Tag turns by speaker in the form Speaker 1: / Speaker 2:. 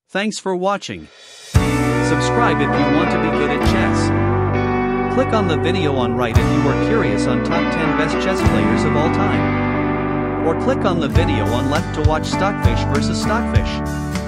Speaker 1: Thanks for watching. Subscribe if you want to be good at chess. Click on the video on right if you are curious on top 10 best chess players of all time. Or click on the video on left to watch Stockfish vs Stockfish.